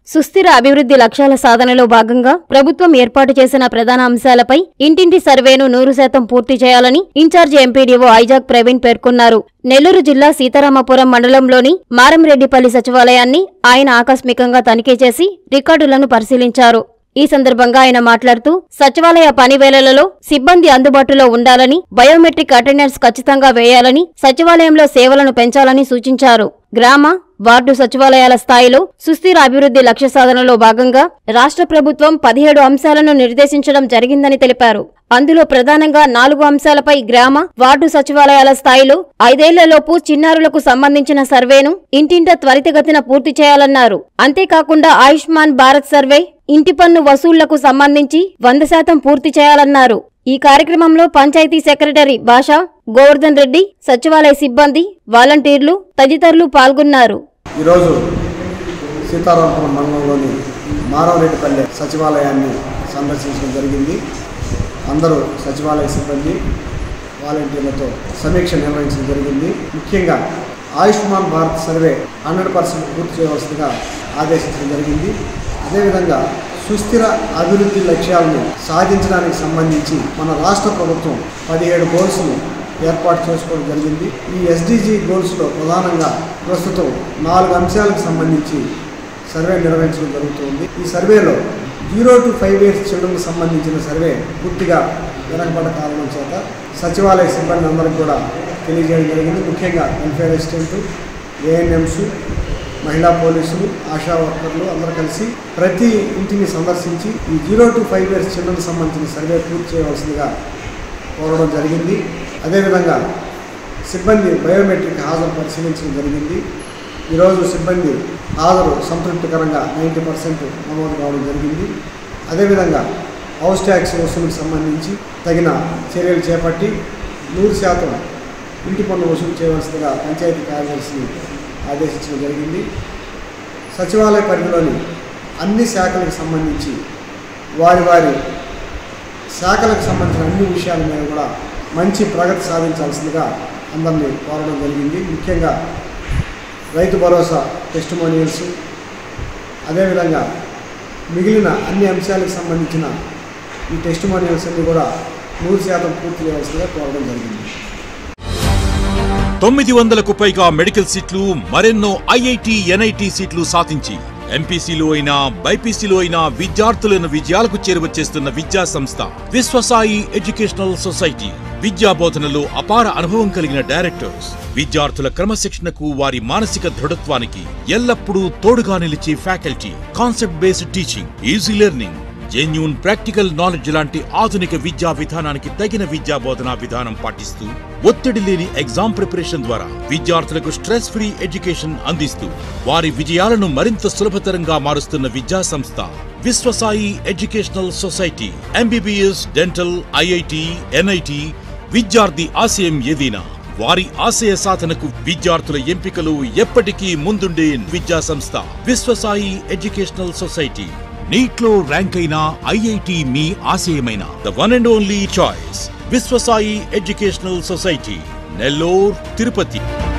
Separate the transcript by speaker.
Speaker 1: సుస్థిర అభివృద్ధి లక్ష్యాల సాధనలో భాగంగా ప్రభుత్వం ఏర్పాటు చేసిన ప్రధాన అంశాలపై ఇంటింటి సర్వేను 100% పూర్తి చేయాలని ఇన్ఛార్జి ఎంపీడీఓ ఐజాక్ ప్రవీణ్ పేర్కొన్నారు. నెల్లూరు జిల్లా సీతారామపురం మండలంలోని మారంరెడ్డిపల్లి సచివాలయాన్ని ఆయన ఆకస్మికంగా తనిఖీ చేసి రికార్డులను పరిశీలించారు. ఈ సందర్భంగా ఆయన మాట్లాడుతూ సచివాలయ పని వేళలలో సిబ్బంది అందుబాటులో ఉండాలని, బయోమెట్రిక్ అటెండెన్స్ ఖచ్చితంగా వేయాలని, సచివాలయంలో సేవలను పెంచాలని సూచించారు. గ్రామ, వార్డు సచివాలయాల స్థాయిలో సుస్థిర అభివృద్ధి లక్ష్య సాధనలో భాగంగా రాష్ట్ర ప్రభుత్వం 17 అంశాలను నిర్దేశించడం జరిగిందని తెలిపారు. అందులో ప్రధానంగా 4 అంశాలపై గ్రామ, వార్డు సచివాలయాల స్థాయిలో 5 ఏళ్లలోపు చిన్నారులకు సంబంధించిన సర్వేను ఇంటింటా త్వరితగతిన పూర్తి చేయాలన్నారు. అంతేకాకుండా ఆయుష్మాన్ భారత్ సర్వే, ఇంటి పన్ను వసూళ్లకు సంబంధించి 100% పూర్తి చేయాలన్నారు. ఈ కార్యక్రమంలో పంచాయతీ సెక్రటరీ భాషా, గోవర్ధన్ రెడ్డి, సచివాలయ సిబ్బంది, వాలంటీర్లు తదితరులు పాల్గొన్నారు.
Speaker 2: ఈరోజు సీతారామపురం మండలంలోని మారంరెడ్డిపల్లి సచివాలయాన్ని సందర్శించడం జరిగింది. అందరూ సచివాలయ సిబ్బంది, వాలంటీర్లతో సమీక్ష నిర్వహించడం జరిగింది. ముఖ్యంగా ఆయుష్మాన్ భారత్ సర్వే 100% పూర్తి చేయవలసిందిగా ఆదేశించడం జరిగింది. అదేవిధంగా సుస్థిర అభివృద్ధి లక్ష్యాలను సాధించడానికి సంబంధించి మన రాష్ట్ర ప్రభుత్వం 17 గోల్స్ను ఏర్పాటు చేసుకోవడం జరిగింది. ఈ ఎస్డిజి గోల్స్లో ప్రధానంగా ప్రస్తుతం 4 అంశాలకు సంబంధించి సర్వే నిర్వహించడం జరుగుతుంది. ఈ సర్వేలో 0 to 5 years చిల్డ్రన్కి సంబంధించిన సర్వే పూర్తిగా వెనకబడ్డ కారణం చేత సచివాలయ సిబ్బంది అందరికీ కూడా తెలియజేయడం జరిగింది. ముఖ్యంగా వెల్ఫేర్ అసిస్టెంట్, ఏఎన్ఎంస్, మహిళా పోలీసులు, ఆశా వర్కర్లు అందరూ కలిసి ప్రతి ఇంటిని సందర్శించి ఈ 0 to 5 years చిల్డ్రన్కి సంబంధించిన సర్వే పూర్తి చేయవలసిందిగా కోరడం జరిగింది. అదేవిధంగా సిబ్బంది బయోమెట్రిక్ హాజరు పరిశీలించడం జరిగింది. ఈరోజు సిబ్బంది హాజరు సంతృప్తికరంగా 90% నమోదు కావడం జరిగింది. అదేవిధంగా హౌస్ ట్యాక్స్ వసూలుకు సంబంధించి తగిన చర్యలు చేపట్టి 100% ఇంటి పన్ను వసూలు చేయవలసిందిగా పంచాయతీ కార్యదర్శిని ఆదేశించడం జరిగింది. సచివాలయ పరిధిలోని అన్ని శాఖలకు సంబంధించి వారి శాఖలకు సంబంధించిన అన్ని విషయాల మీద కూడా మంచి ప్రగతి సాధించాల్సిందిగా అందరినీ కోరడం జరిగింది. ముఖ్యంగా రైతు భరోసా టెస్టిమోనియల్స్, అదేవిధంగా మిగిలిన అన్ని అంశాలకు సంబంధించిన ఈ టెస్టిమోనియల్స్ అన్ని కూడా 100% పూర్తి చేయవలసిందిగా కోరడం జరిగింది.
Speaker 3: 900కు పైగా మెడికల్ సీట్లు, మరెన్నో ఐఐటి, ఎన్ఐటి సీట్లు సాధించి ఎంపీసీలో అయినా, బైపీసీలో అయినా విద్యార్థులను విజయాలకు చేరువచేస్తున్న విద్యా సంస్థ విశ్వసాయి ఎడ్యుకేషనల్ సొసైటీ. విద్యా బోధనలో అపార అనుభవం కలిగిన డైరెక్టర్స్ విద్యార్థుల క్రమశిక్షణకు, వారి మానసిక దృఢత్వానికి ఎల్లప్పుడూ తోడుగా నిలిచే faculty, concept based teaching, easy learning, genuine practical knowledge లాంటి ఆధునిక విద్యా విధానానికి తగిన విద్యా బోధనా విధానం పాటిస్తూ ఒత్తిడి లేని ఎగ్జామ్ ప్రిపరేషన్ ద్వారా విద్యార్థులకు స్ట్రెస్ ఫ్రీ ఎడ్యుకేషన్ అందిస్తూ వారి విజయాలను మరింత సులభతరంగా మారుస్తున్న విద్యా సంస్థ Vishwasai educational society. MBBS, dental, IIT, NIT విద్యార్థి ఆశయం ఏదైనా వారి ఆశయ సాధనకు విద్యార్థుల ఎంపికలు ఎప్పటికీ ముందుండే విద్యా సంస్థ విశ్వసాయి ఎడ్యుకేషనల్ సొసైటీ. నీట్లో ర్యాంక్ అయిన ఐఐటి మీ ఆశయమైన the one and only choice Vishwasai educational society, Nellore, Tirupati.